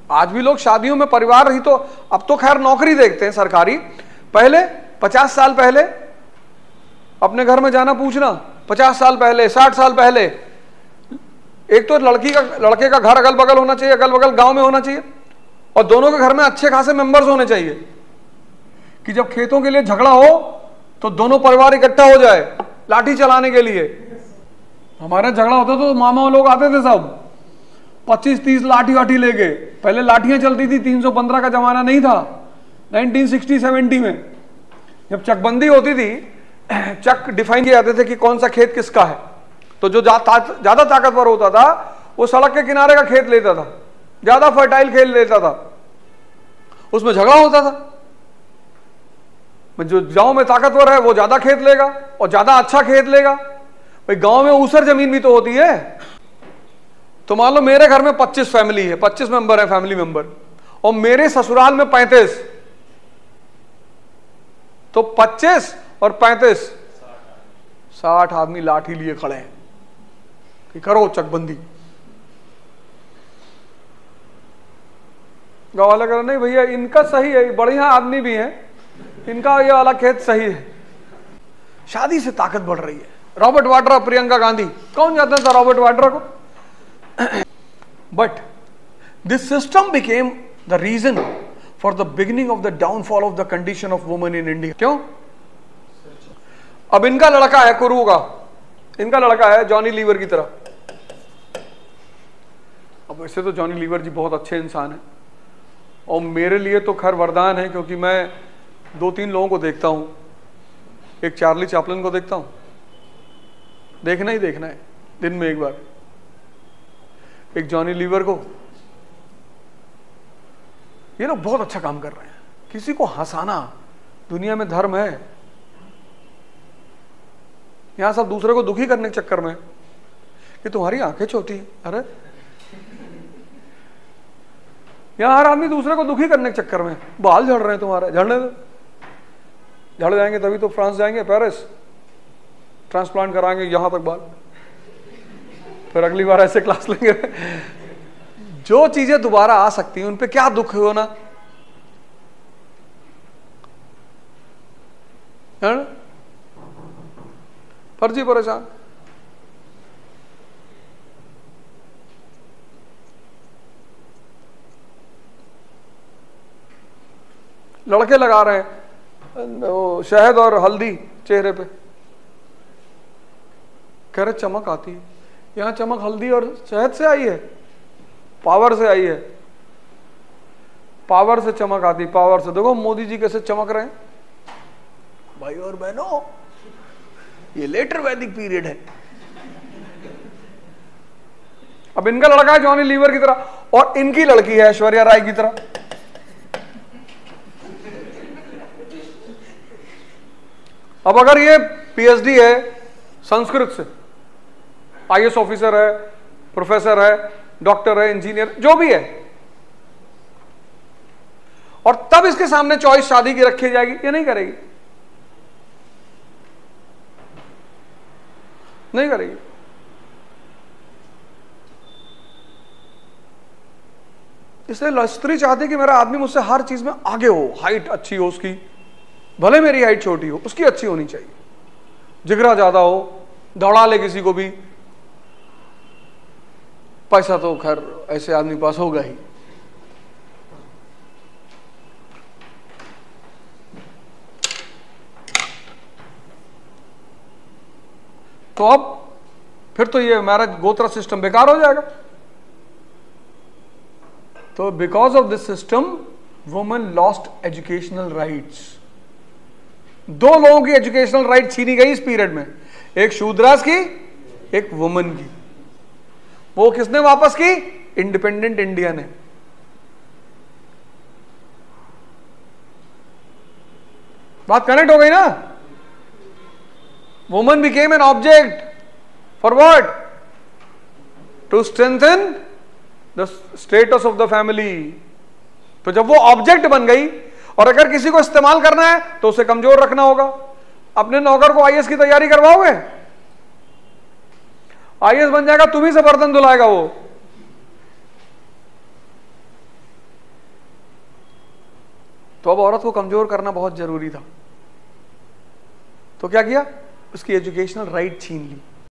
आज भी लोग शादियों में परिवार ही तो, अब तो खैर नौकरी देखते हैं सरकारी, पहले 50 साल पहले अपने घर में जाना पूछना, 50 साल पहले, 60 साल पहले, एक तो लड़के का घर अगल बगल होना चाहिए, अगल बगल गांव में होना चाहिए, और दोनों के घर में अच्छे खासे मेंबर्स होने चाहिए कि जब खेतों के लिए झगड़ा हो तो दोनों परिवार इकट्ठा हो जाए लाठी चलाने के लिए। हमारे झगड़ा होता तो मामा लोग आते थे सब 25-30 लाठी वाठी लेके। पहले लाठियां चलती थी, 315 का जमाना नहीं था, 1960-70 में जब चकबंदी होती थी, चक डिफाइन किए जाते थे कि कौन सा खेत किसका है, तो जो ज्यादा ताकतवर होता था वो सड़क के किनारे का खेत लेता था, ज्यादा फर्टाइल खेत लेता था, उसमें झगड़ा होता था। जो गांव में ताकतवर है वो ज्यादा खेत लेगा और ज्यादा अच्छा खेत लेगा। भाई गांव में ऊसर जमीन भी तो होती है। तो मान लो मेरे घर में 25 फैमिली है, 25 मेंबर है फैमिली मेंबर, और मेरे ससुराल में 35, तो 25 और 35 60 आदमी लाठी लिए खड़े हैं कि करो चकबंदी। गांव वाले कह रहे नहीं भैया इनका सही है, बढ़िया आदमी भी है, इनका ये वाला खेत सही है। शादी से ताकत बढ़ रही है। रॉबर्ट वाड्रा, प्रियंका गांधी, कौन जानता था रॉबर्ट वाड्रा को? But this system became the reason for the beginning of the downfall of the condition of women in India. क्यों? अब इनका लड़का है कुरू का, इनका लड़का है जॉनी लीवर की तरह। अब वैसे तो जॉनी लीवर जी बहुत अच्छे इंसान हैं और मेरे लिए तो खैर वरदान है, क्योंकि मैं 2-3 लोगों को देखता हूं। एक चार्ली चैपलिन को देखता हूं, देखना ही देखना है दिन में एक बार। एक जॉनी लीवर को, ये लोग बहुत अच्छा काम कर रहे हैं। किसी को हंसाना दुनिया में धर्म है। यहां सब दूसरे को दुखी करने के चक्कर में कि तुम्हारी आंखें छोटी हैं, अरे यहां हर आदमी दूसरे को दुखी करने के चक्कर में, बाल झड़ रहे हैं तुम्हारे, झड़ने दो, झड़ जाएंगे तभी तो फ्रांस जाएंगे, पेरिस ट्रांसप्लांट कराएंगे यहां तक बाल, फिर अगली बार ऐसे क्लास लेंगे। जो चीजें दोबारा आ सकती हैं उन पे क्या दुख होना है ना? फर्जी परेशान। लड़के लगा रहे हैं शहद और हल्दी चेहरे पे, कह रहे चमक आती है। यहां चमक हल्दी और शहद से आई है, पावर से आई है, पावर से चमक आती, पावर से। देखो मोदी जी कैसे चमक रहे हैं। भाई और बहनों, ये लेटर वैदिक पीरियड है। अब इनका लड़का है जॉनी लीवर की तरह और इनकी लड़की है ऐश्वर्या राय की तरह। अब अगर ये पीएचडी है संस्कृत से, आईएएस ऑफिसर है, प्रोफेसर है, डॉक्टर है, इंजीनियर, जो भी है, और तब इसके सामने चॉइस शादी की रखी जाएगी, ये नहीं करेगी, नहीं करेगी। इसलिए स्त्री चाहती है कि मेरा आदमी मुझसे हर चीज में आगे हो, हाइट अच्छी हो उसकी, भले मेरी हाइट छोटी हो, उसकी अच्छी होनी चाहिए, जिगरा ज्यादा हो, दौड़ा ले किसी को भी। पैसा तो खैर ऐसे आदमी पास होगा ही। तो अब फिर तो ये मैरिज गोत्र सिस्टम बेकार हो जाएगा। तो because of this system women lost educational rights. 2 लोगों की एजुकेशनल राइट छीनी गई इस पीरियड में, एक शूद्रास की, एक वुमेन की। वो किसने वापस की? इंडिपेंडेंट इंडिया ने। बात कनेक्ट हो गई ना? Women became an object for what? To strengthen the status of the family. तो जब वो ऑब्जेक्ट बन गई, और अगर किसी को इस्तेमाल करना है तो उसे कमजोर रखना होगा। अपने नौकर को आईएएस की तैयारी करवाओगे, आईएएस बन जाएगा, तुम्ही से बर्तन धुलाएगा वो। तो अब औरत को कमजोर करना बहुत जरूरी था, तो क्या किया, उसकी एजुकेशनल राइट छीन ली।